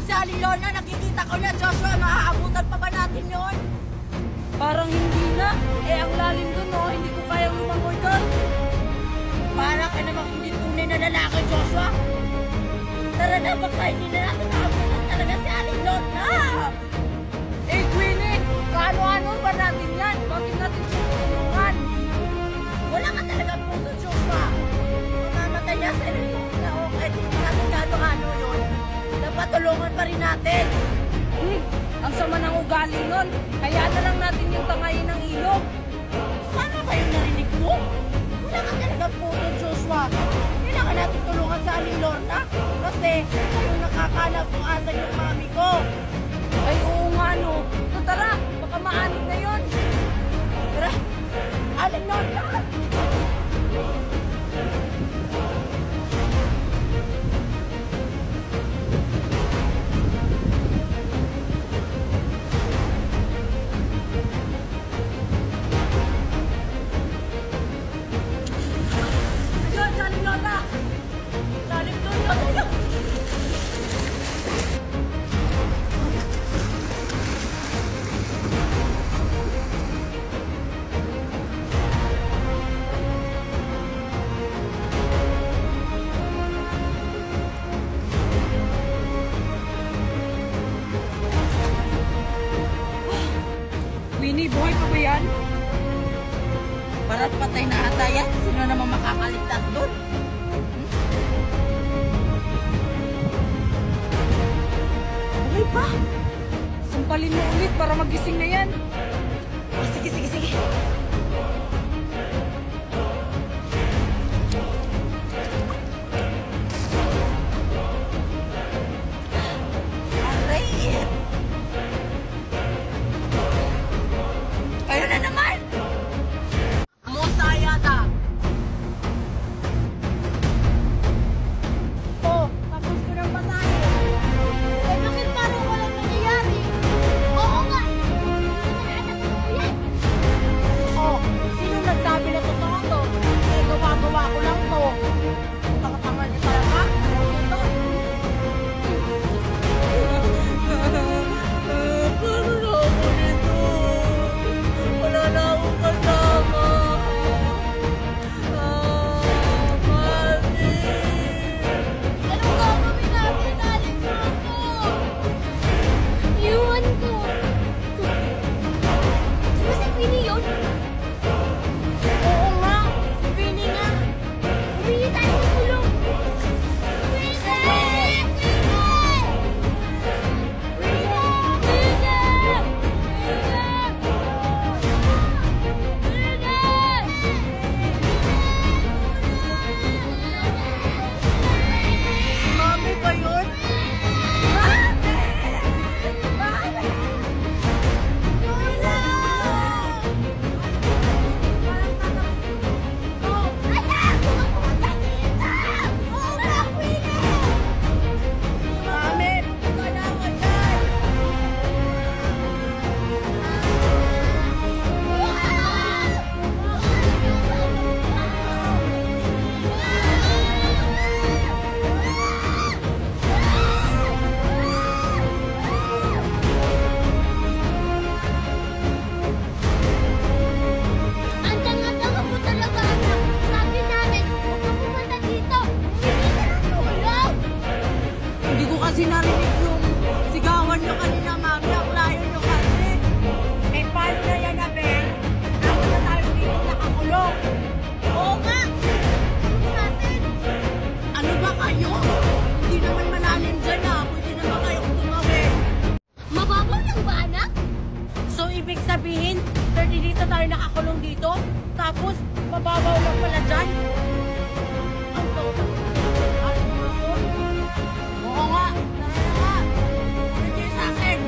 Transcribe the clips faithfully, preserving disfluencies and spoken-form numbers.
si Aling Lorna, nakikita ko na, Joshua, maaabutan pa ba natin yon? Parang hindi na. Eh, ang lalim dun, no? Hindi ko kayang lumangoy doon. Parang ka namang hindi tunay na lalaki, Joshua. Tara na, baka hindi na natin nakabutan talaga si Aling Lorna. Eh, Queenie, kaano-ano ba natin yan? Bakit natin siya tutulungan? Wala ka talaga puso, Joshua. Mamamatay niya sa Aling Lorna, o kahit hindi natin kaano-ano yun. Napatulungan pa rin natin. Hmm, ang sama ng ugali nun. Kaya na lang natin yung tangayin ng ilog. Sana ba yung narinig mo? Wala ka talaga puso, Joshua. Kailangan natin tulungan sa Aling Lorna. Kasi kayo nakakalap kung asan yung mami ko. Ay, oo nga, no. So, tara, baka maanin na yun. Tara, Aling Lorna! Ayun, sa Aling Lorna. Lalim doon, ayun. Winnie, buhay pa ba yan? Parang patay na ata yan. Sino naman makakaligtas doon? Buhay pa? Sampalin mo ulit para magising na yan. Oh, sige, sige, sige. Aray! Ayun na naman! Musayada! Oh, tapos ko ng basahin. Eh, bakit parang walang nangyayari? Oo nga! Yan! Oh, sino nagsabi na totoo to? Eh, gawa-gawa ko lang to. Tanga-tanga niya talaga. Ito. Paano na ako nito? Wala na akong kasama. Ah, Mami. Anong gagawin natin, Aling Puso? Iwan ko! Di ba si Queenie yun? Oo nga, si Winnie nga. Humingi tayo ng tulong! Queenie! Queenie! Si Mami ba yun? Mami, wala ka dyan. Andyan-andyan mo talaga, anak. Sabi namin, huwag ka pumunta dito. Humingi ka ng tulong. Hindi ko kasi narinig yung sigawan nyo kanina, Mami. Ang layo nyo kasi. Eh, paano na yan, Abel? Ako na tayo dito nakakulong. Oo nga. Tulong natin. Ano ba kayo? Hindi naman malalim dyan, ah. Pwede naman kayong tumawid. Mababaw lang ba, anak? So, ibig sabihin, thirty dito tayo nakakulong dito? Tapos, mababaw lang pala dyan? Ang tawag. Ano mo ako? Oo nga. Tara na nga. Tara kayo sa akin.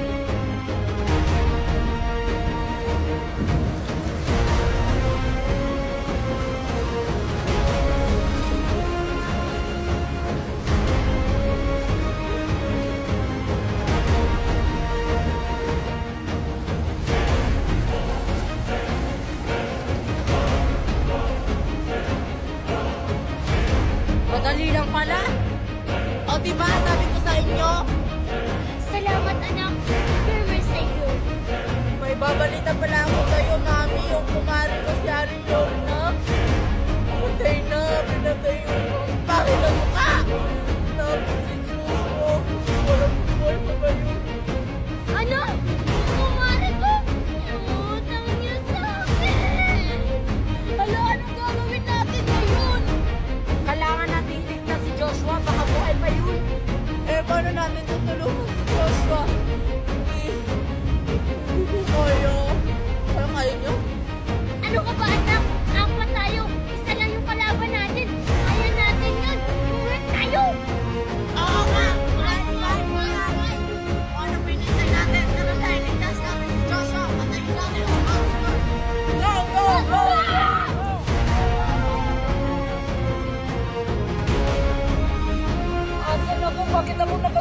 Madali lang pala. O diba, sabi ko sa inyo, Salamat, anak. You're my savior. May babalita pala ako sa'yo, Mami. Yung kumari ko si Aling Lorna. Patay na, pinatay yung pangit na mukha. Tapos si Joshua, walang buhay pa ba yun? Ano? Yung kumari ko? Inutang niya sa akin. Hala, anong gagawin natin ngayon? Kailangan natin tignan si Joshua, baka buhay pa yun. Eh, paano natin tutulungan si Joshua? Hindi, hindi ko kaya. Kaya kaya niyo? Ano ka ba, anak? Apat tayo. Isa lang yung kalaban natin. Kaya natin yun. Tulad tayo. Oo nga! Kahit kahit wala kahit kung ano pinintay natin, tara tayo, ligtas natin si Joshua, patayin natin ang monster. Go, go, go! Asan ako? Bakit ako naka